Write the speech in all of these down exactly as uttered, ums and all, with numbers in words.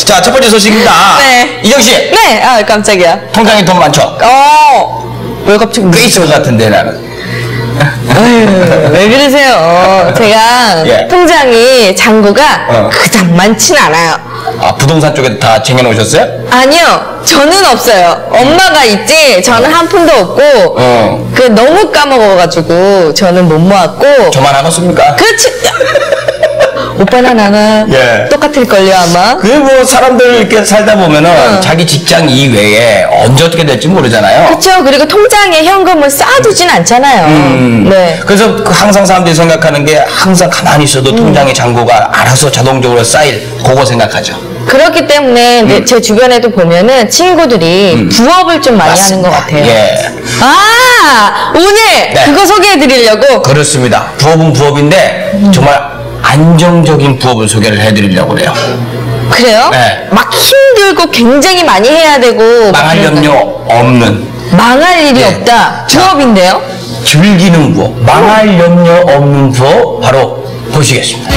자, 첫 번째 소식입니다. 네. 이정 씨. 네. 아, 깜짝이야. 통장에 돈 많죠? 어. 왜 갑자기 꽤 있을 것 같은데 나는. 아유, 왜 그러세요? 제가 예. 통장이 잔고가 어. 그닥 많진 않아요. 아, 부동산 쪽에 다 쟁여놓으셨어요? 아니요, 저는 없어요. 엄마가 있지, 저는 한 푼도 없고, 어. 그 너무 까먹어가지고, 저는 못 모았고. 저만 안 왔습니까? 그렇지! 오빠나 나나 예. 똑같을걸요, 아마? 그 뭐 사람들 이렇게 살다 보면은 어. 자기 직장 이외에 언제 어떻게 될지 모르잖아요. 그렇죠. 그리고 통장에 현금을 쌓아두진 않잖아요. 음. 네. 그래서 그 항상 사람들이 생각하는 게 항상 가만히 있어도 음. 통장의 잔고가 알아서 자동적으로 쌓일 그거 생각하죠. 그렇기 때문에 음. 제 주변에도 보면은 친구들이 음. 부업을 좀 많이 맞습니다. 하는 것 같아요. 예. 아, 오늘 네. 그거 소개해드리려고. 그렇습니다. 부업은 부업인데 음. 정말 안정적인 부업을 소개를 해드리려고 그래요. 그래요? 네. 막 힘들고 굉장히 많이 해야 되고. 망할 염려 없는. 망할 일이 네. 없다. 자. 부업인데요? 즐기는 부업. 망할 염려 없는 부업 바로 보시겠습니다.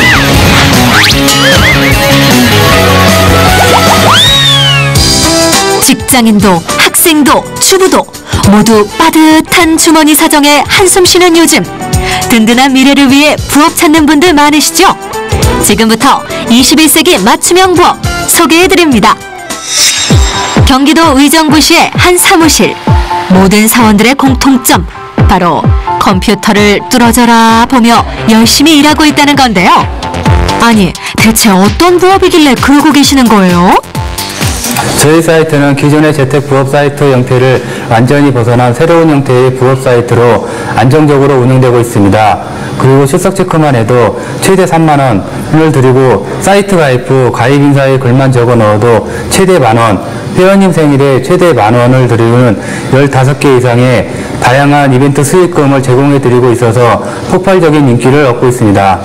직장인도 학생도 주부도 모두 빠듯한 주머니 사정에 한숨 쉬는 요즘, 든든한 미래를 위해 부업 찾는 분들 많으시죠? 지금부터 이십일 세기 맞춤형 부업 소개해드립니다. 경기도 의정부시의 한 사무실, 모든 사원들의 공통점, 바로 컴퓨터를 뚫어져라 보며 열심히 일하고 있다는 건데요. 아니, 대체 어떤 부업이길래 그러고 계시는 거예요? 저희 사이트는 기존의 재택 부업 사이트 형태를 완전히 벗어난 새로운 형태의 부업 사이트로 안정적으로 운영되고 있습니다. 그리고 출석 체크만 해도 최대 삼만 원을 드리고, 사이트 가입 후 가입 인사에 글만 적어 넣어도 최대 만 원, 회원님 생일에 최대 만 원을 드리는 열다섯 개 이상의 다양한 이벤트 수익금을 제공해 드리고 있어서 폭발적인 인기를 얻고 있습니다.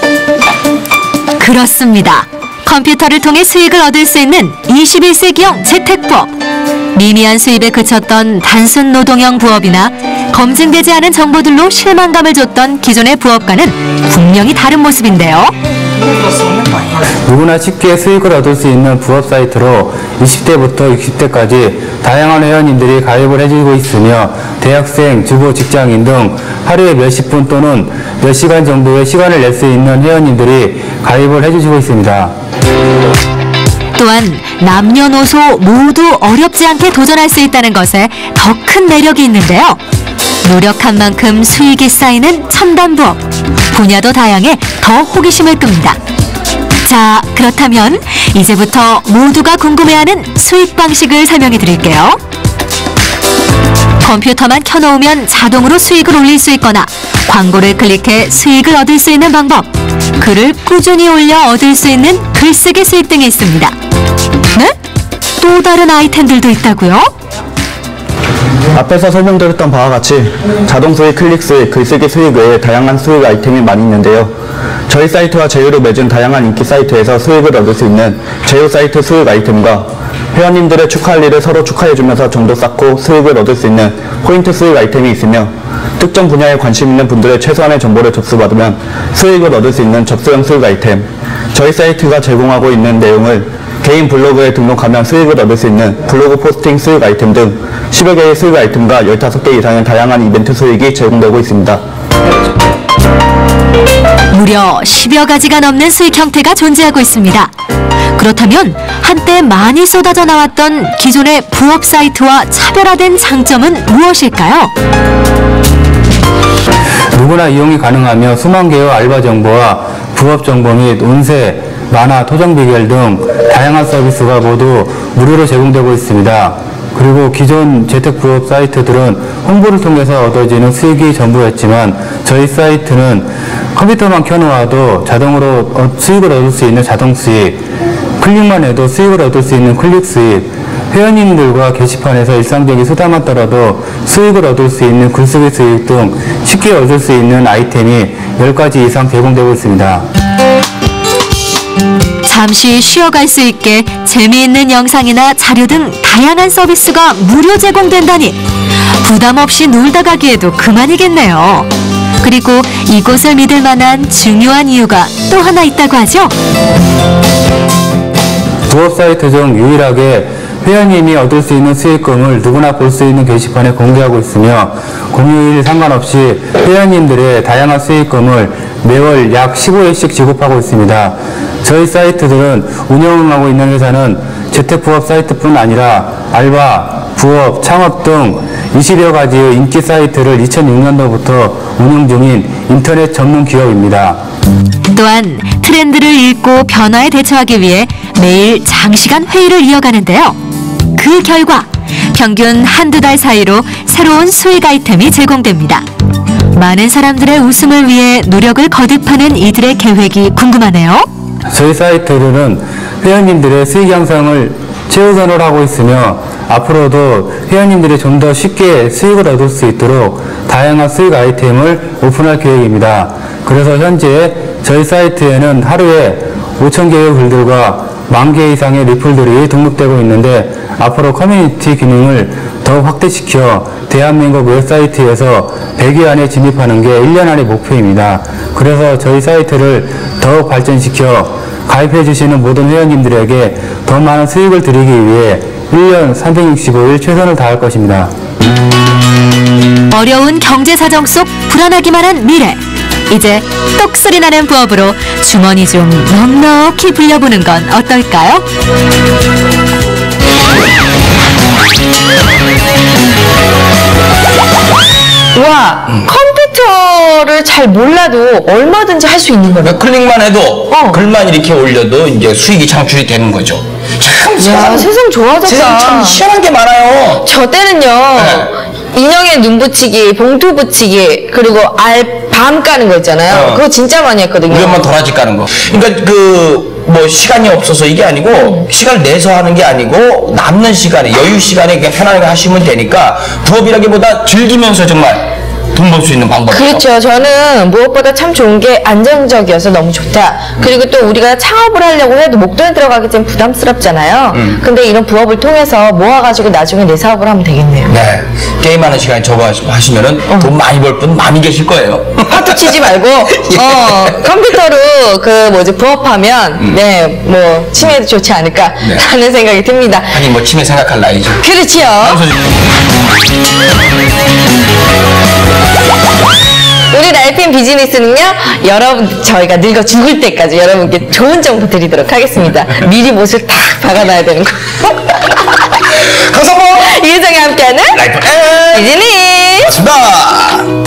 그렇습니다. 컴퓨터를 통해 수익을 얻을 수 있는 이십일 세기형 재택부업. 미미한 수입에 그쳤던 단순 노동형 부업이나 검증되지 않은 정보들로 실망감을 줬던 기존의 부업과는 분명히 다른 모습인데요. 누구나 쉽게 수익을 얻을 수 있는 부업 사이트로 이십 대부터 육십 대까지 다양한 회원님들이 가입을 해주고 있으며, 대학생, 주부, 직장인 등 하루에 몇십 분 또는 몇 시간 정도의 시간을 낼 수 있는 회원님들이 가입을 해주시고 있습니다. 또한 남녀노소 모두 어렵지 않게 도전할 수 있다는 것에 더 큰 매력이 있는데요. 노력한 만큼 수익이 쌓이는 첨단 부업. 분야도 다양해 더 호기심을 끕니다. 자, 그렇다면 이제부터 모두가 궁금해하는 수익 방식을 설명해 드릴게요. 컴퓨터만 켜놓으면 자동으로 수익을 올릴 수 있거나 광고를 클릭해 수익을 얻을 수 있는 방법, 글을 꾸준히 올려 얻을 수 있는 글쓰기 수익 등이 있습니다. 네? 또 다른 아이템들도 있다고요? 앞에서 설명드렸던 바와 같이 자동 수익, 클릭 수익, 글쓰기 수익 외에 다양한 수익 아이템이 많이 있는데요. 저희 사이트와 제휴를 맺은 다양한 인기 사이트에서 수익을 얻을 수 있는 제휴 사이트 수익 아이템과 회원님들의 축하할 일을 서로 축하해주면서 정도 쌓고 수익을 얻을 수 있는 포인트 수익 아이템이 있으며, 특정 분야에 관심 있는 분들의 최소한의 정보를 접수받으면 수익을 얻을 수 있는 접수형 수익 아이템, 저희 사이트가 제공하고 있는 내용을 개인 블로그에 등록하면 수익을 얻을 수 있는 블로그 포스팅 수익 아이템 등 십여 개의 수익 아이템과 열다섯 개 이상의 다양한 이벤트 수익이 제공되고 있습니다. 무려 십여 가지가 넘는 수익 형태가 존재하고 있습니다. 그렇다면 한때 많이 쏟아져 나왔던 기존의 부업 사이트와 차별화된 장점은 무엇일까요? 누구나 이용이 가능하며 수만 개의 알바 정보와 부업 정보 및 운세, 만화, 토정 비결 등 다양한 서비스가 모두 무료로 제공되고 있습니다. 그리고 기존 재택 부업 사이트들은 홍보를 통해서 얻어지는 수익이 전부였지만, 저희 사이트는 컴퓨터만 켜놓아도 자동으로 수익을 얻을 수 있는 자동 수익, 클릭만 해도 수익을 얻을 수 있는 클릭 수익, 회원님들과 게시판에서 일상적인 수다만 떨어도 수익을 얻을 수 있는 글쓰기 수익 등 쉽게 얻을 수 있는 아이템이 열 가지 이상 제공되고 있습니다. 잠시 쉬어갈 수 있게 재미있는 영상이나 자료 등 다양한 서비스가 무료 제공된다니 부담 없이 놀다 가기에도 그만이겠네요. 그리고 이곳을 믿을 만한 중요한 이유가 또 하나 있다고 하죠? 부업 사이트 중 유일하게 회원님이 얻을 수 있는 수익금을 누구나 볼 수 있는 게시판에 공개하고 있으며 공휴일 상관없이 회원님들의 다양한 수익금을 매월 약 십오 회씩 지급하고 있습니다. 저희 사이트들은 운영하고 있는 회사는 재택부업 사이트뿐 아니라 알바, 부업, 창업 등 이십여 가지의 인기 사이트를 이천육 년도부터 운영 중인 인터넷 전문 기업입니다. 또한 트렌드를 읽고 변화에 대처하기 위해 매일 장시간 회의를 이어가는데요. 그 결과 평균 한두 달 사이로 새로운 수익 아이템이 제공됩니다. 많은 사람들의 웃음을 위해 노력을 거듭하는 이들의 계획이 궁금하네요. 저희 사이트는 회원님들의 수익 향상을 최우선으로 하고 있으며 앞으로도 회원님들이 좀 더 쉽게 수익을 얻을 수 있도록 다양한 수익 아이템을 오픈할 계획입니다. 그래서 현재 저희 사이트에는 하루에 오천 개의 글들과 만 개 이상의 리플들이 등록되고 있는데 앞으로 커뮤니티 기능을 더욱 확대시켜 대한민국 웹사이트에서 백 위 안에 진입하는 게 일 년 안의 목표입니다. 그래서 저희 사이트를 더욱 발전시켜 가입해 주시는 모든 회원님들에게 더 많은 수익을 드리기 위해 일 년 삼백육십오 일 최선을 다할 것입니다. 어려운 경제 사정 속 불안하기만 한 미래. 이제 똑소리 나는 부업으로 주머니 좀 넉넉히 불려보는 건 어떨까요? 와, 컴퓨터를 잘 몰라도 얼마든지 할 수 있는 거네. 그러니까 클릭만 해도 어. 글만 이렇게 올려도 이제 수익이 창출이 되는 거죠. 참 야, 세상, 세상 좋아졌다. 세상 참 희한한 게 많아요. 저 때는요, 네. 인형에 눈 붙이기, 봉투 붙이기, 그리고 알, 밤 까는 거 있잖아요. 어. 그거 진짜 많이 했거든요. 우리 엄마 도라지 까는 거. 그러니까 그 뭐 시간이 없어서 이게 아니고 음. 시간을 내서 하는 게 아니고 남는 시간에 여유 시간에 그냥 편안하게 하시면 되니까 부업이라기보다 즐기면서 정말 돈 벌 수 있는 방법이에요. 그렇죠. 저는 무엇보다 참 좋은 게 안정적이어서 너무 좋다. 그리고 또 우리가 창업을 하려고 해도 목돈이 들어가기 좀 부담스럽잖아요. 음. 근데 이런 부업을 통해서 모아가지고 나중에 내 사업을 하면 되겠네요. 네. 게임하는 시간에 저거 하시- 하시면은 어. 돈 많이 벌 분 많이 계실 거예요. 파트 치지 말고 예. 어, 컴퓨터로 그 뭐지 부업하면 네 뭐 치매도 좋지 않을까 네. 하는 생각이 듭니다. 아니 뭐 치매 생각할 나이죠. 그렇지요. 우리 라이프인 비즈니스는요, 여러분, 저희가 늙어 죽을 때까지 여러분께 좋은 정보 드리도록 하겠습니다. 미리 못을 탁 박아놔야 되는 거. 강성모 이혜정이 함께하는 라이프 앤 비즈니스! 맞습니다.